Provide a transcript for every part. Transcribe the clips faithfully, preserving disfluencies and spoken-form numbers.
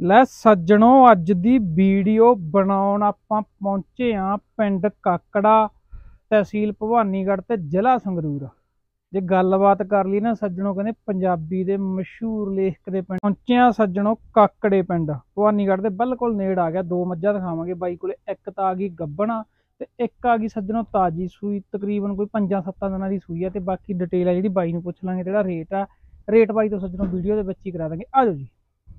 ਲੈ ਸੱਜਣੋ ਅੱਜ ਦੀ ਵੀਡੀਓ ਬਣਾਉਣ ਆਪਾਂ ਪਹੁੰਚੇ ਆ ਪਿੰਡ ਕਾਕੜਾ तहसील भवानीगढ़ ते जिला संगरूर। जे गलबात कर ली ना सज्जनों कहते पंजाबी दे मशहूर लेखक दे पिंड पहुंचे आ सज्जनों काकड़े पिंड भवानीगढ़ दे बिल्कुल नेड़ आ गया। दो मज्जां दिखावांगे बाई कोले, एक तां आ गई गब्बना ते एक आ गई सज्जनों ताजी सूई, तकरीबन कोई पंजां सत्तां दिनां दी सूई है। ते बाकी डिटेल है जिहड़ी बाई नूं पुछ लांगे, जेहड़ा रेट आ रेट बाई तो सज्जनों वीडियो दे विच ही करा देंगे। आ जाओ जी।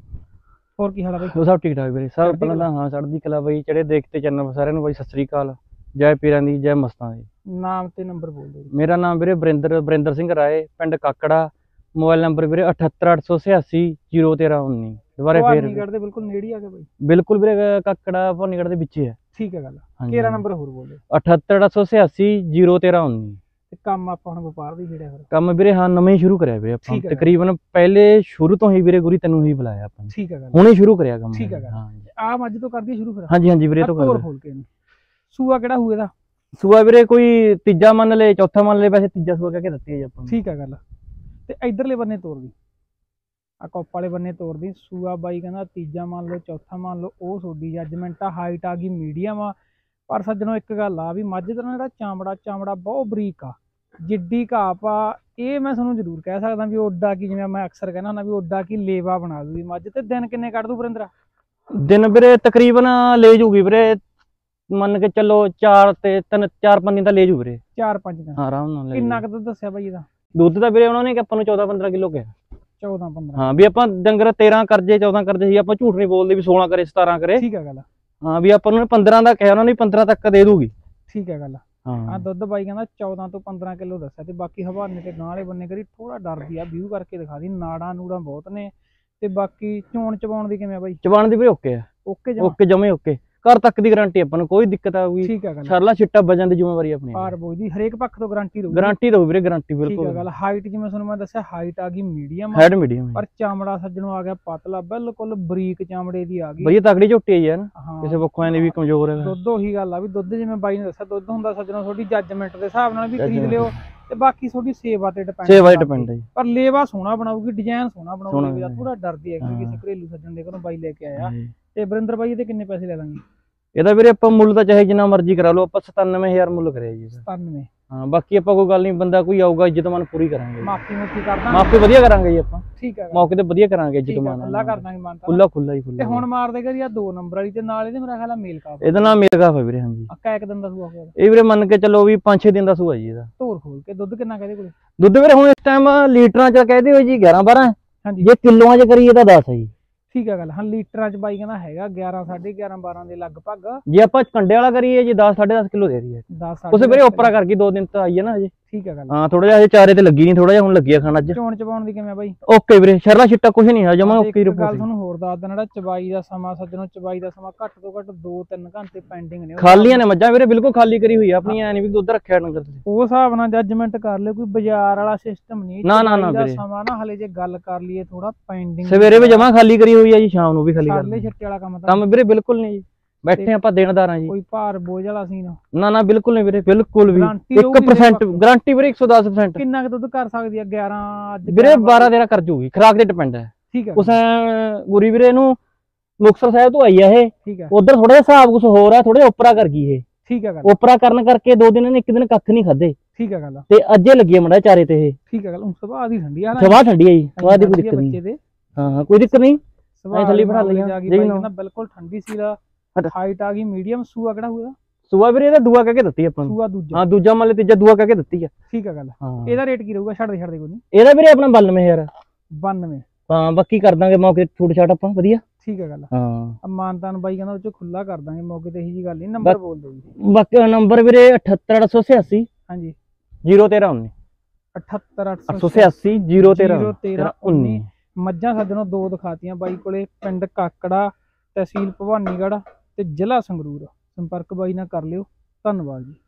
और की हाल है भाई? सब ठीक ठाक वीरे, सब पहला तां हां चढ़दी कला बाई। ਜਿਹੜੇ देखते चैनल सारिਆਂ ਨੂੰ ਬਾਈ सत श्री अकाल, जय पीरां दी जय मस्तां दी। नाम ते नंबर बोल दो। मेरा नाम वीरे बरिंदर बरिंदर सिंह राय, पिंड काकड़ा। मोबाइल नंबर वीरे अठहत्तर अठ सौ छियासी जीरो तेरह उन्नी। दोबारा फिर भवानीगढ़ दे बिल्कुल नेड़े आ गए भाई। बिल्कुल वीरे काकड़ा भवानीगढ़ दे विच ही है। ठीक है गल। केरा नंबर होर बोल दो। अठहत्तर अठ सौ छियासी जीरो तेरह उन्नी। ते काम आपां हुण वपार दी छेड़िया फिर? काम वीरे हां नवां ही शुरू करया वीरे आपां, तकरीबन पहले शुरू तो ही वीरे गुरी तैनूं ही बुलाया आपां। ठीक है गल। हुणे शुरू करया काम। ठीक है गल। हां आ मੱਝ तो कर दी शुरू फिर? हां जी हां जी वीरे तो कर। तोर खोल के सूआ केड़ा हुए दा? सूआ वीरे कोई तीजा मान ले चौथा मान ले, वैसे तीजा सूआ कह दत्ती है जी आपां। ठीक है गल। ते इधरले बन्ने तोड़ दी, आ कप वाले बन्ने तोड़ दी। सूआ बाई कहंदा तीजा मान लो चौथा मान लो, ओ सोडी जजमेंट आ। हाइट आ गई मीडियम आ। पर सज्जनों एक गल आ भी मੱਝ दा जेहड़ा चामड़ा चामड़ा बहुत बरीक आ, जिड्डी घाप आ। ये मैं तुहानूं जरूर कह सकदा भी ओडा की, जिवें मैं अक्सर कहना हुंदा भी ओडा की लेवा बना दूगी मੱਝ। ते दिन किन्ने कढ दू बरिंदरा? दिन वीरे तकरीबन ले जूगी वीरे, मन के चलो चार ते तीन चार पांच दिन ले जू वीरे। चार पांच दिन हाँ आराम नाल। किन्ना क दुद्ध दस्सिया भाई ਇਹਦਾ? दुद्ध ਤਾਂ ਵੀਰੇ ਉਹਨਾਂ ਨੇ ਕਿ ਆਪਾਂ ਨੂੰ चौदह पंद्रह किलो ਕਿਹਾ। चौदह पंद्रह ਹਾਂ ਵੀ ਆਪਾਂ ਡੰਗਰ तेरह ਕਰਜੇ चौदह ਕਰਜੇ ਸੀ, ਆਪਾਂ ਝੂਠ ਨਹੀਂ ਬੋਲਦੇ ਵੀ सोलह ਕਰੇ सतारह ਕਰੇ। ਠੀਕ ਹੈ ਗੱਲ। ਹਾਂ ਵੀ ਆਪਾਂ ਨੂੰ पंद्रह ਦਾ ਕਿਹਾ, ਉਹਨਾਂ ਨੇ पंद्रह ਤੱਕ ਦੇ ਦੂਗੀ। ਠੀਕ ਹੈ ਗੱਲ। ਹਾਂ ਦੁੱਧ ਬਾਈ ਕਹਿੰਦਾ चौदह ਤੋਂ पंद्रह ਕਿਲੋ ਦੱਸਿਆ। ਤੇ ਬਾਕੀ ਹਵਾਨੇ ਤੇ ਗਾਂ ਵਾਲੇ ਬੰਨੇ ਕਰੀ ਥੋੜਾ ਡਰਦੀ ਆ, ਵਿਊ ਕਰਕੇ ਦਿਖਾ ਦੀ। ਨਾੜਾਂ ਨੂੜਾਂ ਬਹੁਤ ਨੇ। ਤੇ ਬਾਕੀ ਚੋਣ ਚਵਾਉਣ ਦੀ ਕਿਵੇਂ ਆ ਬਾਈ? ਚਵਾਉਣ ਦੀ ਵੀ ਓਕੇ ਆ। ਓਕੇ ਓਕੇ ਜਮੇ ਓਕੇ। घर तक की गारंटी अपन कोई दिक्कत आऊगी। ठीक है गल। सरला छिट्टा वजन दी जिम्मेवारी अपनी। पार बोझ दी हरेक पक्ष तो गारंटी दो। गारंटी दो वीरे, गारंटी बिल्कुल। ठीक है गल। हाइट जिवें तुहानूं मैं दस्सिया हाइट आ गई मीडियम, हाइट मीडियम पर चामड़ा सज्जनों आ गया पतला, बिल्कुल बरीक चामड़े दी आ गई। भैया तगड़ी झोटी है ना। हां किसी पक्षों ने भी कमजोर है। दुद्ध ओही गल आ भी दुद्ध जिवें बाई ने दस्सिया दुद्ध हुंदा सज्जनों थोड़ी जजमेंट दे हिसाब नाल भी खरीद लियो। ते बाकी थोड़ी सेवा ते डिपेंड सेवा ते डिपेंड है। पर लेवा सोहना बनाऊगी, डिजाइन सोहना बनाऊगी। थोड़ा डरदी है कि किसी घरेलू सज्जन दे घरों बाई लेके आया। ते बरिंदर बाई दे किन्ने पैसे ले लांगे? ਇਹਦਾ ਵੀਰੇ ਆਪਾਂ ਮੁੱਲ ਤਾਂ ਚਾਹੇ ਜਿੰਨਾ ਮਰਜ਼ੀ ਕਰਾ ਲਓ, ਆਪਾਂ सतानवे हज़ार ਮੁੱਲ ਕਰਿਆ ਜੀ। सतानवे ਹਾਂ ਬਾਕੀ ਆਪਾਂ ਕੋਈ ਗੱਲ ਨਹੀਂ, ਬੰਦਾ ਕੋਈ ਆਊਗਾ ਇੱਜ਼ਤਮਾਨ ਪੂਰੀ ਕਰਾਂਗੇ। ਮਾਫੀ ਮੁਫੀ ਕਰਦਾ ਮਾਫੀ ਵਧੀਆ ਕਰਾਂਗੇ ਜੀ ਆਪਾਂ। ਠੀਕ ਹੈ ਮੌਕੇ ਤੇ ਵਧੀਆ ਕਰਾਂਗੇ ਇੱਜ਼ਤਮਾਨ। ਖੁੱਲਾ ਕਰ ਦਾਂਗੇ ਮਾਨਤਾ। ਖੁੱਲਾ ਖੁੱਲਾ ਹੀ ਖੁੱਲਾ। ਤੇ ਹੁਣ ਮਾਰ ਦੇਗਾ ਜੀ ਆ ਦੋ ਨੰਬਰ ਵਾਲੀ ਤੇ ਨਾਲ ਇਹਦੇ ਮੇਰਾ ਖਿਆਲ ਆ ਮੇਲ ਕਾਫ। ਇਹਦਾ ਨਾਮ ਮੇਲ ਕਾਫ ਹੈ ਵੀਰੇ। ਹਾਂਜੀ ਅੱਕਾ ਇੱਕ ਦਿਨ ਦਾ ਸੂਆ ਹੋਇਆ ਇਹ ਵੀਰੇ, ਮੰਨ ਕੇ ਚੱਲੋ ਵੀ पाँच छह ਦਿਨ ਦਾ ਸੂਆ ਜੀ ਇਹਦਾ। ਧੋਰ ਖੋਲ ਕੇ ਦੁੱਧ ਕਿੰਨਾ ਕਹਦੇ ਕੋਲੇ? ਦੁੱਧ ਵੀਰੇ ਹੁਣ ਇਸ ਟਾਈਮ ਲੀਟਰਾਂ ਚ ਕਹਦੇ ਹੋ ਜੀ ग्यारह बारह। ਹਾਂਜੀ ਜੇ ਕਿਲੋਆਂ ਚ ਕਰੀਏ ਤਾਂ दस ਹੈ ਜੀ। ठीक है गल। हाँ लीटर च बाई कहना हैगा ग्यारह साढ़े ग्यारह बारह के लगभग। जे आप कंडे वाला करिए जी दस साढ़े दस किलो दे रही है। दस उसे मेरे ऊपर करके दो दिन तो आई है ना जी। ठीक है गल। हाँ थोड़ा जिहा चारे ते लगी नहीं, थोड़ा जिहा हुण लगी है खाना। अज चोण चपाउण दी किवें बाई? ओके वीरे, शरला छिट्टा कुछ नहीं है जमा ओके रिपोर्ट। रिपोर्ट गल तुहानूं होर दस दिन दा चबाई दा समा सज्जनों, चबाई दा समा घट तो घट दो तीन घंटे पेंडिंग ने। खालियां ने मज्जां वीरे, बिल्कुल खाली करी हुई है अपनी। ऐ नहीं भी दुद्ध रखिया डंगर ते उस हिसाब नाल जजमेंट कर लियो, कोई बाजार वाला सिस्टम नहीं। ना ना ना वीरे समा ना हले जे गल कर लईए थोड़ा पेंडिंग। सवेरे भी जमा खाली करी हुई है जी, शाम ਨੂੰ भी खाली कर ले छट्टे वाला काम ਕੰਮ ਵੀਰੇ बिल्कुल नहीं जी। बैठे ਆਪਾਂ देनदार हां जी। कोई भार बोझ वाला सीन ना ना बिल्कुल नहीं वीरे, बिल्कुल भी एक परसेंट गारंटी वीरे एक सौ दस परसेंट। किन्ना क दुੱਧ कर सकदी है? ग्यारह ਅੱਜ ਵੀਰੇ बारह तेरह कर जूगी, खुराक ਤੇ ਡਿਪੈਂਡ ਹੈ। ठीक है। ਉਸ ਗੁਰੀ ਵੀਰੇ ਨੂੰ ਮੁਕਤਸਰ ਸਾਹਿਬ ਤੋਂ ਆਈ ਆ ਇਹ। ठीक है। ਉਧਰ ਥੋੜਾ ਜਿਹਾ ਹਿਸਾਬ ਕੁਝ ਹੋਰ ਆ, ਥੋੜਾ ਜਿਹਾ ਉਪਰਾ ਕਰ ਗਈ ਇਹ। ठीक है गल। ਉਪਰਾ ਕਰਨ ਕਰਕੇ ਦੋ ਦਿਨ ਨੇ ਇੱਕ ਦਿਨ ਕੱਖ ਨਹੀਂ ਖਾਦੇ। ठीक है गल। ਤੇ ਅੱਜੇ ਲੱਗੀ ਮੜਾ ਚਾਰੇ ਤੇ ਇਹ। ठीक है गल। ਸੁਭਾਅ ਦੀ ਠੰਡੀ ਆ ਨਾ। ਸੁਭਾਅ ਠੰਡੀ ਆ ਜੀ, ਸੁਭਾਅ ਦੀ ਕੋਈ ਦਿੱਕਤ ਨਹੀਂ। ਹਾਂ ਹਾਂ ਕੋਈ ਦਿੱਕਤ ਨਹੀਂ। ਸੁਭਾਅ ਥੱਲੇ ਬਿਠਾ ਲਿਆ ਜੀ ਨਾ, ਬਿਲਕੁਲ ਠੰਡੀ ਸੀ। ਦਾ ਹਾਈਟ ਆ ਗਈ मीडियम। सूआ ਕਿਹੜਾ ਹੋਇਆ? सूआ ਵੀਰੇ ਇਹਦਾ ਦੂਆ ਕਹਿ ਕੇ ਦਿੱਤੀ ਆਪਾਂ ਨੂੰ। सूआ ਦੂਜਾ? ਹਾਂ ਦੂਜਾ ਮੰਨ ਲੈ, ਤੀਜਾ ਦੂਆ ਕਹਿ ਕੇ ਦਿੱਤੀ ਆ। ਠੀਕ ਹੈ ਗੱਲ। ਹਾਂ ਇਹਦਾ ਰੇਟ ਕੀ ਰਹੂਗਾ? ਛੱਡ ਦੇ ਛੱਡ ਦੇ ਕੋਈ ਨਹੀਂ। ਇਹਦਾ ਵੀਰੇ ਆਪਣਾ बानवे हज़ार। बानवे। ਹਾਂ ਬਾਕੀ ਕਰ ਦਾਂਗੇ ਮੌਕੇ ਛੂਟ ਛਾਟ ਆਪਾਂ ਵਧੀਆ। ਠੀਕ ਹੈ ਗੱਲ। ਹਾਂ ਮਾਨਤਾਨ ਬਾਈ ਕਹਿੰਦਾ ਉਹ ਚ ਖੁੱਲਾ ਕਰ ਦਾਂਗੇ ਮੌਕੇ ਤੇ। ਇਹੀ ਜੀ ਗੱਲ ਨਹੀਂ। ਨੰਬਰ ਬੋਲ ਦਿਓ ਜੀ। ਬਾਕੀ ਨੰਬਰ ਵੀਰੇ अठहत्तर आठ सौ छियासी। ਹਾਂਜੀ जीरो तेरह उन्नी। अठहत्तर आठ सौ छियासी जीरो तेरह उन्नी। ਮੱਝਾਂ ਸੱਜਣੋਂ ਦੋ ਦਿਖਾਤੀਆਂ ਬਾਈ ਕੋਲੇ, ਪਿੰਡ ਕਾਕੜਾ, तहसील भवानीगढ़ ਤੇ ਜ਼ਿਲ੍ਹਾ ਸੰਗਰੂਰ। ਸੰਪਰਕ ਬਾਈ ਨਾਲ ਕਰ ਲਿਓ। ਧੰਨਵਾਦ ਜੀ।